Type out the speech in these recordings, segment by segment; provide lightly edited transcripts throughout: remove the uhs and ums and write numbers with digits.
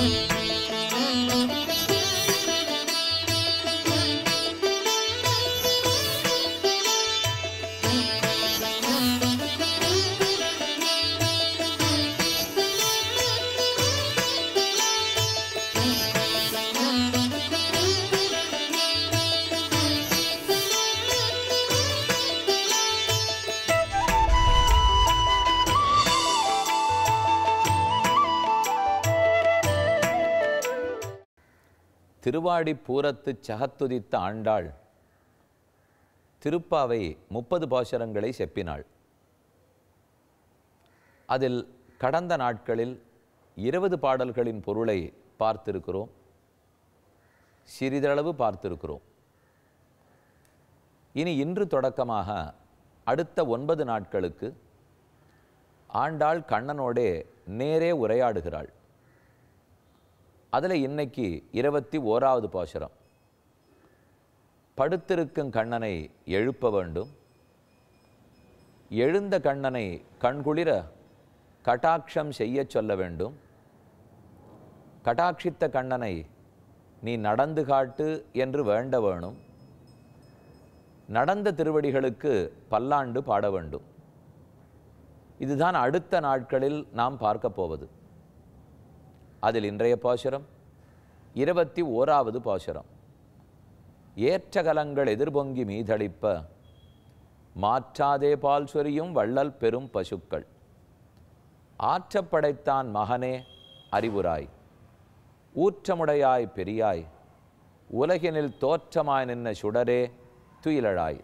திருவாடி பூரத்து சகத்துதித்த ஆண்டாள் திருப்பாவை 30 பாசுரங்களை செப்பினாள். அதில் கடந்த நாட்களில் 20 பாடல்களின் பொருளை பார்த்திருக்கிறோம், சிறிதளவு பார்த்திருக்கிறோம். இனி இன்று தொடக்கமாக அடுத்த 9 நாட்களுக்கு ஆண்டாள் கண்ணனோடே நேரே உரையாடுகிறாள். அதில் இன்னைக்கு 21வது பாசுரம். படுத்திருக்கும் கண்ணனை எழுப்ப வேண்டும், எழுந்த கண்ணனை கண்குளிர கட்டாட்சம் செய்ய சொல்ல வேண்டும், கட்டாட்சித்த கண்ணனை நீ நடந்து காட்டு என்று வேண்ட வேணும், நடந்த திருவடிகளுக்கு பல்லாண்டு பாட வேண்டும். இதுதான் அடுத்த நாட்களில் நாம் பார்க்க போவது. அதில் இன்றைய பாசுரம் 21வது பாசுரம். ஏற்றகலங்கள் எதிர்பொங்கி மீதளிப்ப மாற்றாதே பால் சொரியும் வள்ளல் பெரும் பசுக்கள் ஆற்றப்படைத்தான் மகனே அறிவுராய் ஊற்றமுடையாய் பெரியாய் உலகினில் தோற்றமாய் நின்ன சுடரே துயிலழாய்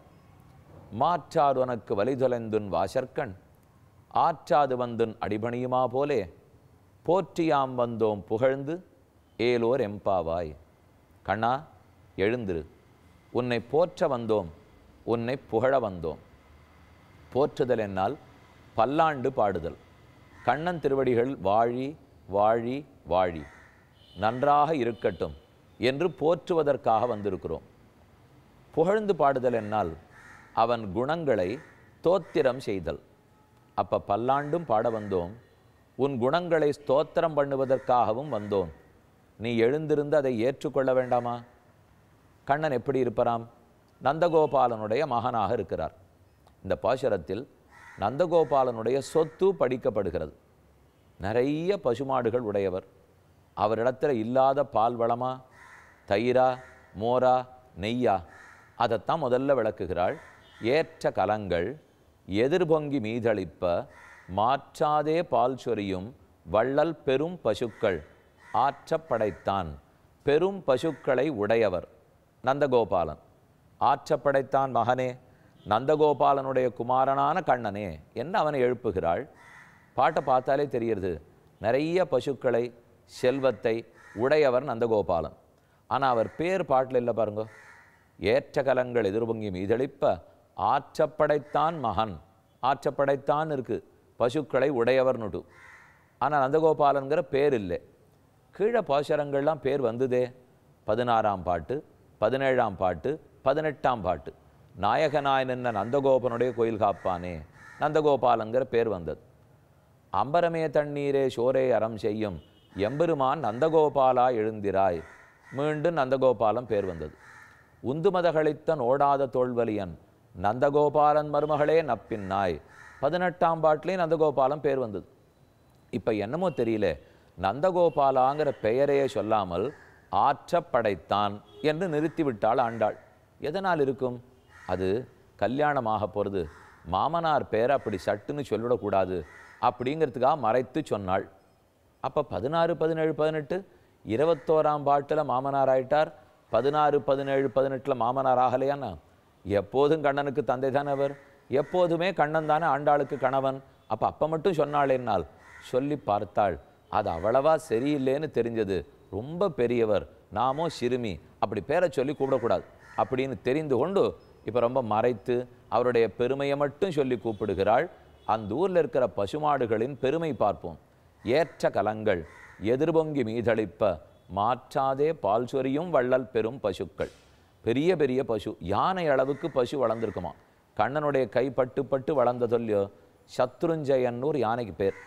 மாற்றாது உனக்கு வலிதொலைந்துன் வாசற்கண் ஆற்றாது வந்துன் அடிபணியுமா போலே போற்றியாம் வந்தோம் புகழ்ந்து ஏலோர் எம்பாவாய். கண்ணா எழுந்திரு, உன்னை போற்ற வந்தோம், உன்னை புகழ வந்தோம். போற்றுதல் என்னால் பல்லாண்டு பாடுதல். கண்ணன் திருவடிகள் வாழி வாழி வாழி நன்றாக இருக்கட்டும் என்று போற்றுவதற்காக வந்திருக்கிறோம். புகழ்ந்து பாடுதல் என்னால் அவன் குணங்களை தோத்திரம் செய்தல். அப்போ பல்லாண்டும் பாட வந்தோம், உன் குணங்களை ஸ்தோத்திரம் பண்ணுவதற்காகவும் வந்தோம். நீ எழுந்திருந்து அதை ஏற்றுக்கொள்ள வேண்டாமா? கண்ணன் எப்படி இருப்பாராம்? நந்தகோபாலனுடைய மகனாக இருக்கிறார். இந்த பாசுரத்தில் நந்தகோபாலனுடைய சொத்து படிக்கப்படுகிறது. நிறைய பசுமாடுகள் உடையவர். அவரிடத்தில் இல்லாத பால் வளமா, தயிரா, மோரா, நெய்யா, அதைத்தான் முதல்ல விளக்குகிறாள். ஏற்ற கலங்கள் எதிர்பொங்கி மீதளிப்ப மாற்றாதே பால் சொரியும் வள்ளல் பெரும் பசுக்கள் ஆற்றப்படைத்தான். பெரும் பசுக்களை உடையவர் நந்தகோபாலன். ஆற்றப்படைத்தான் மகனே, நந்தகோபாலனுடைய குமாரனான கண்ணனே என்று அவனை எழுப்புகிறாள். பாட்டை பார்த்தாலே தெரிகிறது, நிறைய பசுக்களை செல்வத்தை உடையவர் நந்தகோபாலன். ஆனால் அவர் பேர் பாட்டில் இல்லை பாருங்க. ஏற்ற கலங்கள் எதிர்பொங்கி மீதளிப்ப ஆற்றப்படைத்தான் மகன். ஆற்றப்படைத்தான் இருக்கு, பசுக்களை உடையவர்னுட்டு. ஆனால் நந்தகோபாலன்கிற பேர் இல்லை. கீழே பாசுரங்கள்லாம் பேர் வந்ததே. 16ஆம் பாட்டு, 17ஆம் பாட்டு, 18ஆம் பாட்டு. நாயகனாய் நின்ன நந்தகோபனுடைய கோயில் காப்பானே நந்தகோபாலங்கிற பேர் வந்தது. அம்பரமே தண்ணீரே சோரே அறம் செய்யும் எம்பெருமான் நந்தகோபாலா எழுந்திராய் மீண்டும் நந்தகோபாலம் பேர் வந்தது. உந்துமதகளித்தன் ஓடாத தோல்வலியன் நந்தகோபாலன் மருமகளே நப்பின்னாய் 18ஆம் பாட்டிலையும் நந்தகோபாலம் பேர் வந்தது. இப்போ என்னமோ தெரியல, நந்தகோபாலாங்கிற பெயரையே சொல்லாமல் ஆற்றப்படைத்தான் என்று நிறுத்திவிட்டாள் ஆண்டாள். எதனால் இருக்கும்? அது கல்யாணமாக போகிறது, மாமனார் பேரை அப்படி சட்டுன்னு சொல்லிவிடக்கூடாது அப்படிங்கிறதுக்காக மறைத்து சொன்னாள். அப்போ 16, 17, 18, 21ஆம் பாட்டில் மாமனார் ஆயிட்டார். 16, 17, 18 மாமனார் ஆகலையானா? எப்போதும் கண்ணனுக்கு தந்தை தானே அவர், எப்போதுமே கண்ணன் தானே ஆண்டாளுக்கு கணவன். அப்போ மட்டும் சொன்னாள் என்னால் சொல்லி பார்த்தாள். அது அவ்வளவா சரியில்லைன்னு தெரிஞ்சது. ரொம்ப பெரியவர், நாமோ சிறுமி, அப்படி பேரை சொல்லி கூப்பிடக்கூடாது அப்படின்னு தெரிந்து கொண்டு இப்போ ரொம்ப மறைத்து அவருடைய பெருமையை மட்டும் சொல்லி கூப்பிடுகிறாள். அந்த ஊரில் இருக்கிற பசுமாடுகளின் பெருமை பார்ப்போம். ஏற்ற கலங்கள் எதிர்பொங்கி மீதளிப்ப மாற்றாதே பால் சொரியும் வள்ளல் பெரும் பசுக்கள். பெரிய பெரிய பசு, யானை அளவுக்கு பசு வளர்ந்துருக்குமா. கண்ணனுடைய கை பட்டு பட்டு வளர்ந்ததொல்லையோ. சத்ருஞ்சயன்னு ஒரு யானைக்கு பேர்.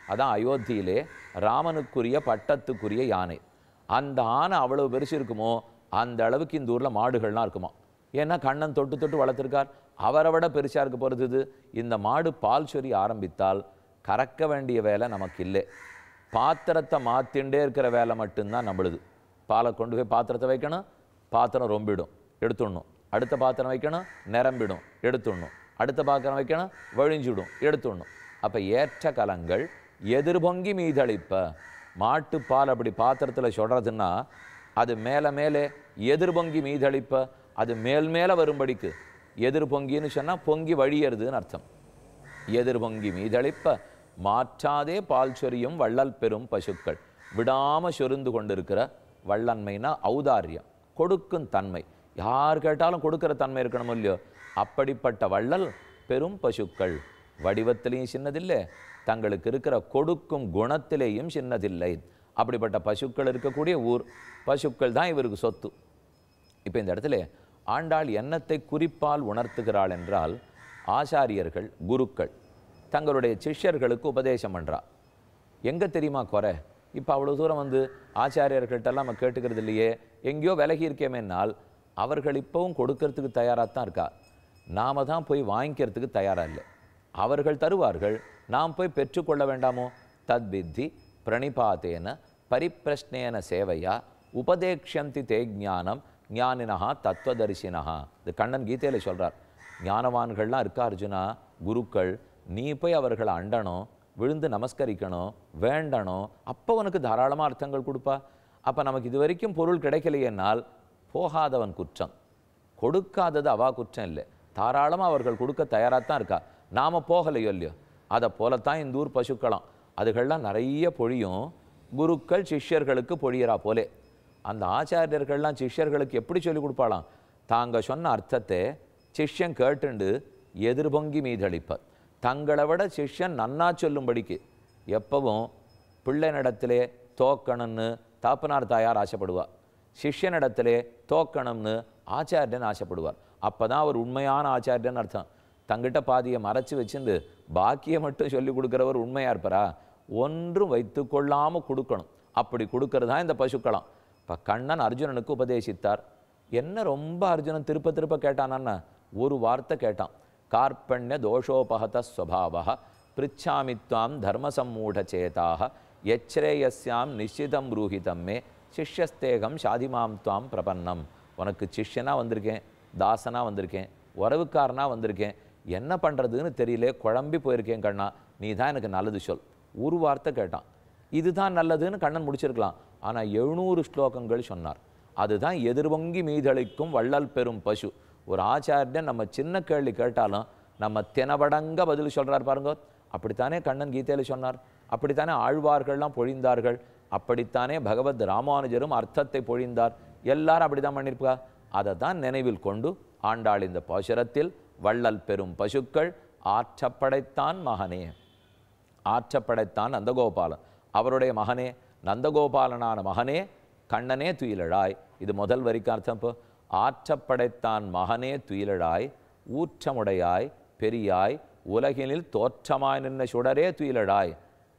அதான் அயோத்தியிலே ராமனுக்குரிய பட்டத்துக்குரிய யானை. அந்த ஆனை அவ்வளவு பெருசு இருக்குமோ அந்த அளவுக்கு இந்த ஊரில் மாடுகள்லாம் இருக்குமா. ஏன்னா கண்ணன் தொட்டு தொட்டு வளர்த்துருக்கார். அவரை விட பெருசாக இருக்க போகிறது இது. இந்த மாடு பால் சொரி ஆரம்பித்தால் கறக்க வேண்டிய வேலை நமக்கு இல்லை. பாத்திரத்தை மாற்றிண்டே இருக்கிற வேலை மட்டும்தான் நம்மளுது. பாலை கொண்டு போய் பாத்திரத்தை வைக்கணும், பாத்திரம் ரொம்பிடும், எடுத்துடணும். அடுத்த பாத்திரம் வைக்கணும், நிரம்பிடும், எடுத்துடணும். அடுத்த பாத்திரம் வைக்கணும், வழிஞ்சிடும், எடுத்துடணும். அப்போ ஏற்ற கலங்கள் எதிர்பொங்கி மீதளிப்ப. மாட்டுப்பால் அப்படி பாத்திரத்தில் சொல்கிறதுன்னா அது மேலே மேலே எதிர்பொங்கி மீதளிப்ப, அது மேல் மேலே வரும்படிக்கு. எதிர்பொங்கின்னு சொன்னால் பொங்கி வழியறதுன்னு அர்த்தம். எதிர்பொங்கி மீதளிப்ப மாற்றாதே பால் சொரியும் வள்ளல் பெரும் பசுக்கள். விடாமல் சொருந்து கொண்டிருக்கிற வள்ளன்மைனா ஔதாரியம், கொடுக்கும் தன்மை. யார் கேட்டாலும் கொடுக்குற தன்மை இருக்கணும் இல்லையோ. அப்படிப்பட்ட வள்ளல் பெரும் பசுக்கள். வடிவத்திலையும் சின்னதில்லை, தங்களுக்கு இருக்கிற கொடுக்கும் குணத்திலேயும் சின்னதில்லை. அப்படிப்பட்ட பசுக்கள் இருக்கக்கூடிய ஊர். பசுக்கள் தான் இவருக்கு சொத்து. இப்போ இந்த இடத்துல ஆண்டாள் என்னத்தை குறிப்பால் உணர்த்துகிறாள் என்றால், ஆச்சாரியர்கள் குருக்கள் தங்களுடைய சிஷ்யர்களுக்கு உபதேசம் பண்ணுறா. எங்கே தெரியுமா குறை? இப்போ அவ்வளோ தூரம் வந்து ஆச்சாரியர்கள்ட்டெல்லாம் நம்ம கேட்டுக்கிறது இல்லையே, எங்கேயோ விலகி இருக்கேமேனால் அவர்கள் இப்போவும் கொடுக்கறதுக்கு தயாராக தான் இருக்கா. நாம் தான் போய் வாங்கிக்கிறதுக்கு தயாராக இல்லை. அவர்கள் தருவார்கள், நாம் போய் பெற்றுக்கொள்ள வேண்டாமோ? தத்வித்தி பிரணிபாத்தேன பரிப்பிரஷ்னேன சேவையா உபதேக்ஷந்தி தே ஞானம் ஞானினஹா தத்துவதரிசினஹா. இது கண்ணன் கீதையில் சொல்கிறார். ஞானவான்கள்லாம் இருக்கா அர்ஜுனா, குருக்கள். நீ போய் அவர்களை அண்டணும், விழுந்து நமஸ்கரிக்கணும், வேண்டணும். அப்போ உனக்கு தாராளமாக அர்த்தங்கள் கொடுப்பா. அப்போ நமக்கு இது வரைக்கும் பொருள் கிடைக்கலையேனால் போகாதவன் குற்றம், கொடுக்காதது அவா குற்றம் இல்லை. தாராளமாக அவர்கள் கொடுக்க தயாராக தான் இருக்கா. நாம் போகலையோ இல்லையோ. அதை போலத்தான் இந்த ஊர் பசுக்களாம். அதுகள்லாம் நிறைய பொழியும். குருக்கள் சிஷ்யர்களுக்கு பொழியறா போலே. அந்த ஆச்சாரியர்கள்லாம் சிஷ்யர்களுக்கு எப்படி சொல்லிக் கொடுப்பாளாம்? தாங்க சொன்ன அர்த்தத்தை சிஷ்யன் கேட்டுண்டு எதிர்பொங்கி மீதளிப்பார். தங்களை விட சிஷ்யன் நன்னா சொல்லும்படிக்கு. எப்பவும் பிள்ளைனிடத்திலே தோக்கணும்னு தாப்பனார் தாயார் ஆசைப்படுவார். சிஷ்யனிடத்திலே தோக்கணும்னு ஆச்சாரியன் ஆசைப்படுவார். அப்போ தான் அவர் உண்மையான ஆச்சாரியன் அர்த்தம். தங்கிட்ட பாதியை மறைச்சி வச்சுட்டு பாக்கியை மட்டும் சொல்லி கொடுக்குறவர் உண்மையாக இருப்பாரா? ஒன்றும் வைத்து கொள்ளாமல் கொடுக்கணும். அப்படி கொடுக்கறது தான் இந்த பசுக்களாம். இப்போ கண்ணன் அர்ஜுனனுக்கு உபதேசித்தார். என்ன ரொம்ப அர்ஜுனன் திருப்ப திருப்ப கேட்டானான்னா ஒரு வார்த்தை கேட்டான். கார்பண்ய தோஷோபகத ஸ்வபாவ பிரிச்சாமித்வாம் தர்மசம்மூட சேதாக யச்ரேயஸ்யாம் நிச்சிதம் ரூஹிதம் மே சிஷ்யஸ்தேகம் சாதிமாம் துவாம் பிரபன்னம். உனக்கு சிஷ்யனாக வந்திருக்கேன், தாசனாக வந்திருக்கேன், உறவுக்காரனாக வந்திருக்கேன், என்ன பண்ணுறதுன்னு தெரியல, குழம்பி போயிருக்கேன் கண்ணா, நீ தான் எனக்கு நல்லது சொல். ஒரு வார்த்தை கேட்டான். இதுதான் நல்லதுன்னு கண்ணன் முடிச்சிருக்கலாம். ஆனால் 700 ஸ்லோகங்கள் சொன்னார். அதுதான் எதிர்வங்கி மீதளிக்கும் வள்ளல் பெரும் பசு. ஒரு ஆச்சாரியன் நம்ம சின்ன கேள்வி கேட்டாலும் நம்ம தினவடங்க பதில் சொல்கிறார் பாருங்க. அப்படித்தானே கண்ணன் கீதையில் சொன்னார். அப்படித்தானே ஆழ்வார்கள்லாம் பொழிந்தார்கள். அப்படித்தானே பகவத் ராமானுஜரும் அர்த்தத்தை பொழிந்தார். எல்லாரும் அப்படி தான் பண்ணியிருப்பா. அதை தான் நினைவில் கொண்டு ஆண்டாள் இந்த பாசுரத்தில் வள்ளல் பெரும் பசுக்கள் ஆற்றப்படைத்தான் மகனே. ஆற்றப்படைத்தான் நந்தகோபாலன். அவருடைய மகனே, நந்தகோபாலனான மகனே, கண்ணனே துயிலழாய். இது முதல் வரிக்கு அர்த்தம். இப்போ ஆற்றப்படைத்தான் மகனே துயிலழாய், ஊற்றமுடையாய் பெரியாய் உலகினில் தோற்றமாய் நின்ன சுடரே துயிலழாய்.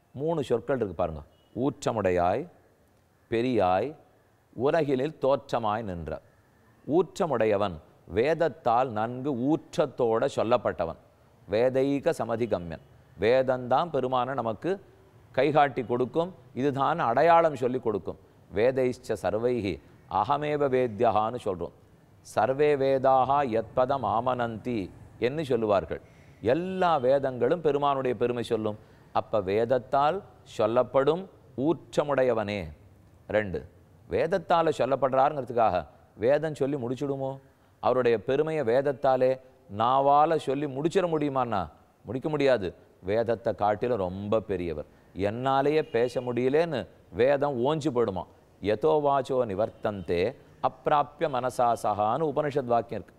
3 சொற்கள் இருக்கு பாருங்க. ஊற்றமுடையாய், பெரியாய், உலகினில் தோற்றமாய் நின்ற. ஊற்றமுடையவன் வேதத்தால் நன்கு ஊற்றத்தோட சொல்லப்பட்டவன். வேதைக சமதிகம்யன். வேதந்தான் பெருமான நமக்கு கைகாட்டி கொடுக்கும். இதுதான் அடையாளம் சொல்லி கொடுக்கும். வேதைச்ச சர்வைகி அகமேவ வேத்யகான்னு சொல்கிறோம். சர்வே வேதாக யத்பதம் ஆமனந்தி என்று சொல்லுவார்கள். எல்லா வேதங்களும் பெருமானுடைய பெருமை சொல்லும். அப்போ வேதத்தால் சொல்லப்படும் ஊற்றமுடையவனே. 2 வேதத்தால் சொல்லப்படுறாருங்கிறதுக்காக வேதம் சொல்லி முடிச்சுடுமோ? அவருடைய பெருமையை வேதத்தாலே நாவால் சொல்லி முடிச்சிட முடியுமான்னா முடிக்க முடியாது. வேதத்தை காட்டிலும் ரொம்ப பெரியவர். என்னாலேயே பேச முடியலேன்னு வேதம் ஓஞ்சு போடுமா. யதோ வாச்சோ நிவர்த்தந்தே அப்பிராப்பிய மனசாசகான்னு உபனிஷத் வாக்கியம் இருக்கு.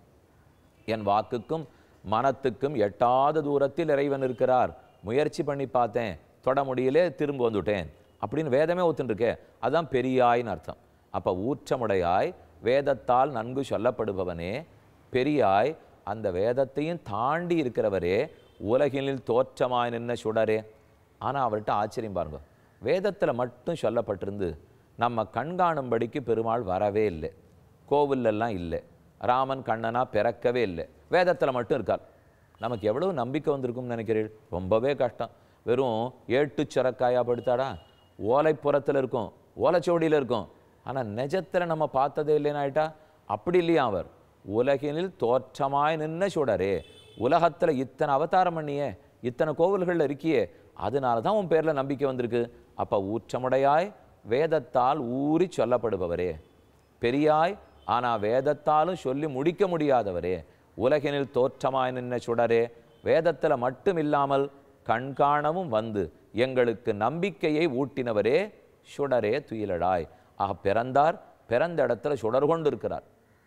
என் வாக்குக்கும் மனத்துக்கும் எட்டாத தூரத்தில் இறைவன் இருக்கிறார். முயற்சி பண்ணி பார்த்தேன், தொட முடியலே, திரும்ப வந்துட்டேன் அப்படின்னு வேதமே ஒத்துருக்கே. அதுதான் பெரியாயின்னு அர்த்தம். அப்போ ஊற்றமுடையாய், வேதத்தால் நன்கு சொல்லப்படுபவனே, பெரியாய், அந்த வேதத்தையும் தாண்டி இருக்கிறவரே, உலகினில் தோற்றமாய் நின்ன சுடரே. ஆனால் அவர்கிட்ட ஆச்சரியம் பாருங்க, வேதத்தில் மட்டும் சொல்லப்பட்டிருந்து நம்ம கண்காணும்படிக்கு பெருமாள் வரவே இல்லை, கோவிலெல்லாம் இல்லை, ராமன் கண்ணனா பிறக்கவே இல்லை, வேதத்தில் மட்டும் இருக்கார். நமக்கு எவ்வளோ நம்பிக்கை வந்திருக்கும்னு நினைக்கிறீர்கள்? ரொம்பவே கஷ்டம். வெறும் ஏட்டுச்சுரக்காயா படுத்தாடா, ஓலைப்புறத்தில் இருக்கும், ஓலைச்சோடியில் இருக்கும், ஆனால் நிஜத்தில் நம்ம பார்த்ததே இல்லைன்னு ஆயிட்டா. அப்படி இல்லையா அவர்? உலகினில் தோற்றமாய் நின்ன சுடரே, உலகத்தில் இத்தனை அவதாரம் பண்ணியே, இத்தனை கோவில்களில் இருக்கியே, அதனால தான் உன் பேரில் நம்பிக்கை வந்திருக்கு. அப்போ ஊற்றமுடையாய் வேதத்தால் ஊறி சொல்லப்படுபவரே, பெரியாய் ஆனால் வேதத்தாலும் சொல்லி முடிக்க முடியாதவரே, உலகினில் தோற்றமாய் நின்ன சுடரே, வேதத்தில் மட்டும் இல்லாமல் கண்காணவும் வந்து எங்களுக்கு நம்பிக்கையை ஊட்டினவரே, சுடரே துயிலடாய். ஆக பிறந்தார், பிறந்த இடத்துல சுடர் கொண்டு இருக்கிறார்.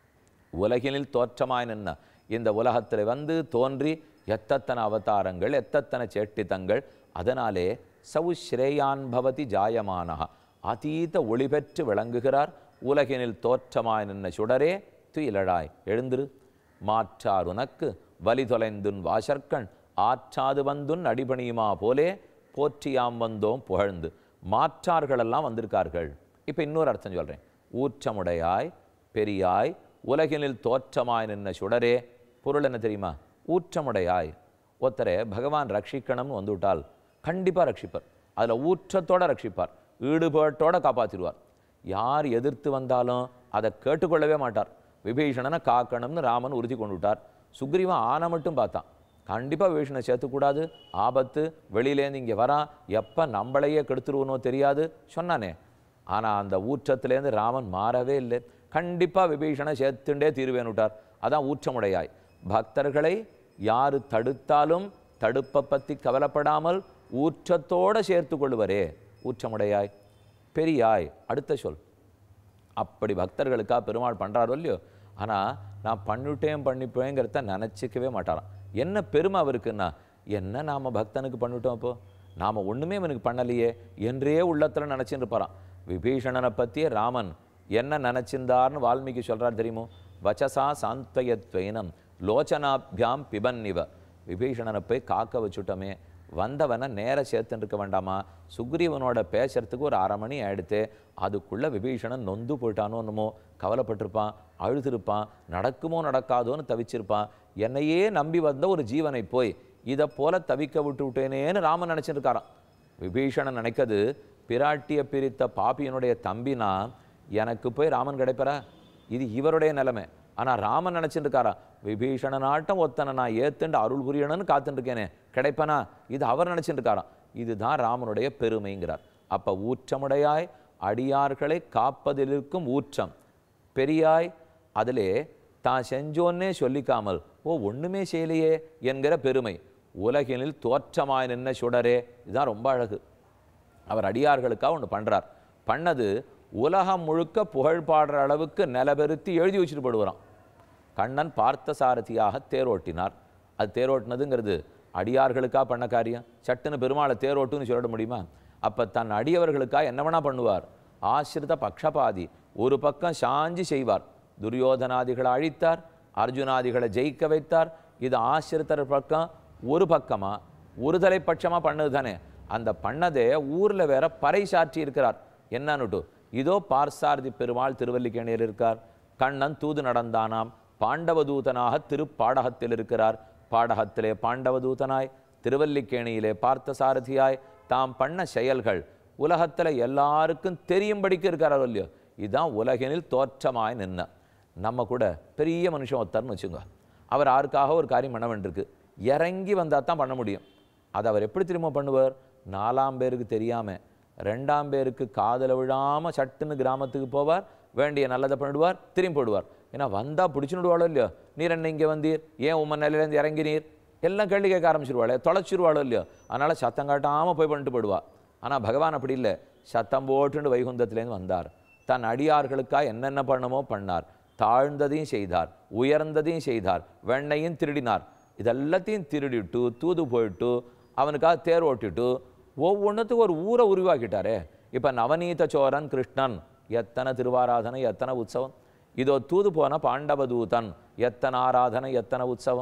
உலகினில் தோற்றமாய் நின்ன இந்த உலகத்தில் வந்து தோன்றி எத்தனை அவதாரங்கள், எத்தனை சேட்டித்தங்கள். அதனாலே சவுஸ்ரேயான் பவதி ஜாயமானஹ, அதீத ஒளி பெற்று விளங்குகிறார். உலகினில் தோற்றமாய் நின்ன சுடரே துயிலடாய், எழுந்திரு. மாற்றார் உனக்கு வலி தொலைந்துன் வாசற்கண், ஆற்றாது வந்துன் அடிபணியுமா போலே போற்றியாம் வந்தோம் புகழ்ந்து. மாற்றார்களெல்லாம் வந்திருக்கார்கள். இப்போ இன்னொரு அர்த்தம் சொல்கிறேன். ஊற்றமுடையாய் பெரியாய் உலகினில் தோற்றமாய் நின்ன சுடரே, பொருள் என்ன தெரியுமா? ஊற்றமுடையாய். ஒருத்தரை பகவான் ரட்சிக்கணும்னு வந்துவிட்டால் கண்டிப்பாக ரட்சிப்பார், அதில் ஊற்றத்தோடு ரட்சிப்பார், ஈடுபாட்டோடு காப்பாற்றிடுவார். யார் எதிர்த்து வந்தாலும் அதை கேட்டுக்கொள்ளவே மாட்டார். விபீஷணனை காக்கணும்னு ராமன் உறுதி கொண்டு விட்டார். சுக்ரீவன் ஆனை மட்டும் பார்த்தான், கண்டிப்பாக விபீஷணனை சேர்த்துக்கூடாது, ஆபத்து, வெளியிலேருந்து இங்கே வரான், எப்போ நம்மளையே கெடுத்துருவனோ தெரியாது சொன்னானே. ஆனால் அந்த ஊற்றத்திலேருந்து ராமன் மாறவே இல்லை, கண்டிப்பாக விபீஷணனை சேர்த்துண்டே தீர்வேன்னு விட்டார். அதான் ஊற்றமுடையாய். பக்தர்களை யார் தடுத்தாலும் தடுப்பை பற்றி கவலைப்படாமல் ஊற்றத்தோடு சேர்த்து கொள்ளுவரே, ஊற்றமுடையாய் பெரியாய். அடுத்த சொல். அப்படி பக்தர்களுக்காக பெருமாள் பண்ணுறாரோ இல்லையோ, ஆனால் நான் பண்ணிப்பேங்கிறத நினச்சிக்கவே மாட்டாராம். என்ன பெருமை அவருக்குன்னா, என்ன நாம் பக்தனுக்கு பண்ணிவிட்டோம், அப்போது நாம் ஒன்றுமே அவனுக்கு பண்ணலையே என்றே உள்ளத்தில் நினச்சின்னு இருப்பாராம். விபீஷணனை பற்றியே ராமன் என்ன நினச்சிருந்தார்னு வால்மீகி சொல்கிறார் தெரியுமோ? வச்சசா சாந்தயத்வைனம் லோச்சனாபியாம் பிபன்னிவ. விபீஷணனை போய் காக்க வச்சுட்டோமே, வந்தவனை நேர சேர்த்துன்னு இருக்க வேண்டாமா? சுக்ரீவனோட பேசுறதுக்கு ஒரு 1/2 மணி ஆயிடுத்து, அதுக்குள்ளே விபீஷணன் நொந்து போயிட்டானோ என்னமோ, கவலைப்பட்டிருப்பான், அழுதுருப்பான், நடக்குமோ நடக்காதோன்னு தவிச்சிருப்பான். என்னையே நம்பி வந்த ஒரு ஜீவனை போய் இதை போல தவிக்க விட்டேனேன்னு ராமன் நினச்சிருக்காராம். விபீஷணன் நினைக்கிறது, பிராட்டியை பிரித்த பாப்பியனுடைய தம்பினா எனக்கு போய் ராமன் கிடைப்பாரா? இது இவருடைய நிலைமை. ஆனால் ராமன் நினச்சிட்டு இருக்காரா, விபீஷணனாட்டம் ஒத்தனை நான் ஏத்துண்டு அருள் புரியணும்னு காத்துட்டுருக்கேனே, கிடைப்பனா? இது அவர் நினச்சிட்டு இருக்காராம். இதுதான் ராமனுடைய பெருமைங்கிறார். அப்போ ஊற்றமுடையாய் அடியார்களை காப்பதிலிருக்கும் ஊற்றம் பெரியாய், அதிலே தான் செஞ்சோன்னே சொல்லிக்காமல் ஒன்றுமே செய்யலையே என்கிற பெருமை. உலகினில் தோற்றமாய் நின்ன சுடரே, இதுதான் ரொம்ப அழகு. அவர் அடியார்களுக்காக ஒன்று பண்ணுறார். பண்ணது உலகம் முழுக்க புகழ் பாடுற அளவுக்கு நிலபெருத்தி எழுதி வச்சுட்டு போடுவாராம். கண்ணன் பார்த்த சாரதியாக தேரோட்டினார். அது தேரோட்டினதுங்கிறது அடியார்களுக்காக பண்ண காரியம். சட்டுன்னு பெருமாளை தேரோட்டுன்னு சொல்லிட முடியுமா? அப்போ தன் அடியவர்களுக்காக என்ன வேணா பண்ணுவார். ஆசிரித பக்ஷபாதி, ஒரு பக்கம் சாஞ்சி செய்வார். துரியோதனாதிகளை அழித்தார், அர்ஜுனாதிகளை ஜெயிக்க வைத்தார். இது ஆசிரித்தர் பக்கம் ஒரு பக்கமாக ஒரு தலைப்பட்சமாக பண்ணது தானே. அந்த பண்ணதே ஊரில் வேற பறை சாற்றி இருக்கிறார். என்னன்னுட்டு இதோ பார்சாரதி பெருமாள் திருவல்லிக்கேணியில் இருக்கார். கண்ணன் தூது நடந்தானாம், பாண்டவதூதனாக திருப்பாடகத்தில் இருக்கிறார். பாடகத்திலே பாண்டவதூதனாய், திருவல்லிக்கேணியிலே பார்த்த சாரதியாய் தாம் பண்ண செயல்கள் உலகத்தில் எல்லாருக்கும் தெரியும்படிக்கு இருக்காரோ இல்லையோ. இதுதான் உலகினில் தோற்றமாய் நின்ன. நம்ம கூட பெரிய மனுஷன் ஒருத்தர்னு வச்சுங்க, அவர் யாருக்காக ஒரு காரியம் பண்ண வேண்டியிருக்கு, இறங்கி வந்தால் தான் பண்ண முடியும். அதை அவர் எப்படி திரும்ப பண்ணுவார்? 4ஆம் பேருக்கு தெரியாமல் 2ஆம் பேருக்கு காதலை விழாமல் சட்டுன்னு கிராமத்துக்கு போவார், வேண்டிய நல்லதை பண்ணிடுவார், திரும்பி போடுவார். ஏன்னா வந்தால் பிடிச்சுடுவாளோ இல்லையோ, நீர் என்ன இங்கே வந்தீர், ஏன் உம்மன் நிலையிலேருந்து இறங்கினீர், எல்லாம் கேள்வி கேட்க ஆரம்பிச்சிருவாளே, தொலைச்சிருவாளோ இல்லையோ. அதனால் சத்தம் காட்டாமல் போய் பண்ணிட்டு போடுவாள். ஆனால் பகவான் அப்படி இல்லை, சத்தம் போட்டுன்னு வைகுந்தத்துலேருந்து வந்தார். தன் அடியார்களுக்காக என்னென்ன பண்ணமோ பண்ணார். தாழ்ந்ததையும் செய்தார், உயர்ந்ததையும் செய்தார், வெண்ணையும் திருடினார். இதெல்லாத்தையும் திருடிட்டு தூது போயிட்டு அவனுக்காக தேர் ஓட்டிட்டு ஒவ்வொன்றுத்துக்கும் ஒரு ஊரை உருவாக்கிட்டாரே. இப்போ நவநீத சோரன் கிருஷ்ணன், எத்தனை திருவாராதனை, எத்தனை உற்சவம். இதோ தூது போன பாண்டவதூதன், எத்தனை ஆராதனை, எத்தனை உற்சவம்.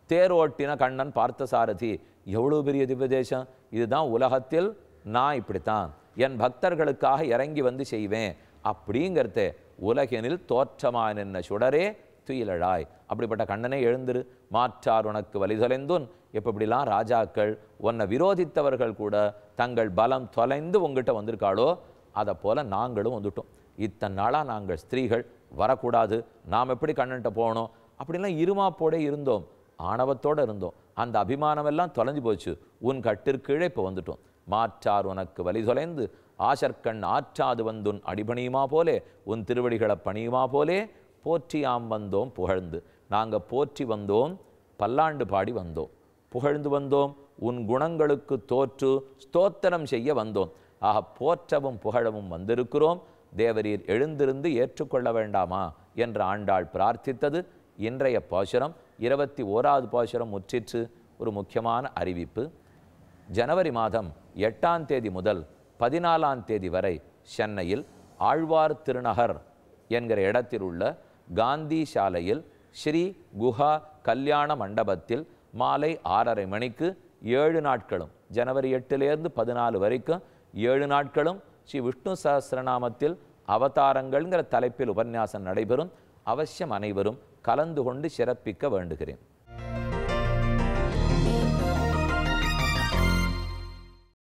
தேரோட்டின கண்ணன் பார்த்தசாரதி. எவ்வளோ பெரிய திவ்ய தேசம்! இதுதான் உலகத்தில் நான் இப்படித்தான் என் பக்தர்களுக்காக இறங்கி வந்து செய்வேன் அப்படிங்கிறத உலகினில் தோற்றமாய் நின்ன சுடரே துயிலழாய். அப்படிப்பட்ட கண்ணனே எழுந்திரு, மாற்றார் உனக்கு வலிதொலைந்துன். எப்படிலாம் ராஜாக்கள் உன்னை விரோதித்தவர்கள் கூட தங்கள் பலம் தொலைந்து உங்ககிட்ட வந்திருக்காளோ அதை போல நாங்களும் வந்துட்டோம். இத்தனை நாளாக நாங்கள் ஸ்திரீகள் வரக்கூடாது, நாம் எப்படி கண்ணன்ட்ட போகணும் அப்படின்லாம் இருமாப்போட இருந்தோம், ஆணவத்தோடு இருந்தோம். அந்த அபிமானமெல்லாம் தொலைஞ்சு போச்சு. உன் கட்டிற்கீழே இப்போ வந்துட்டோம். மாற்றார் உனக்கு வலி தொலைந்து ஆசற்கண் ஆற்றாது வந்துன் அடிபணியுமா போலே, உன் திருவடிகளை பணியுமா போலே போற்றியாம் வந்தோம் புகழ்ந்து. நாங்கள் போற்றி வந்தோம், பல்லாண்டு பாடி வந்தோம், புகழ்ந்து வந்தோம், உன் குணங்களுக்கு தோற்று ஸ்தோத்திரம் செய்ய வந்தோம். ஆக போற்றவும் புகழவும் வந்திருக்கிறோம். தேவரீர் எழுந்திருந்து ஏற்றுக்கொள்ள வேண்டாமா என்று ஆண்டாள் பிரார்த்தித்தது இன்றைய பாசுரம். 21வது பாசுரம் முற்றிற்று. ஒரு முக்கியமான அறிவிப்பு. ஜனவரி மாதம் 8ஆம் தேதி முதல் 14ஆம் தேதி வரை சென்னையில் ஆழ்வார் திருநகர் என்கிற இடத்தில் உள்ள காந்தி சாலையில் ஸ்ரீ குஹா கல்யாண மண்டபத்தில் மாலை 6:30 மணிக்கு 7 நாட்களும், ஜனவரி 8லேருந்து 14 வரைக்கும் 7 நாட்களும் ஸ்ரீ விஷ்ணு சஹஸ்ரநாமத்தில் அவதாரங்கள்ங்கிற தலைப்பில் உபன்யாசம் நடைபெறும். அவசியம் அனைவரும் கலந்து கொண்டு சிறப்பிக்க வேண்டுகிறேன்.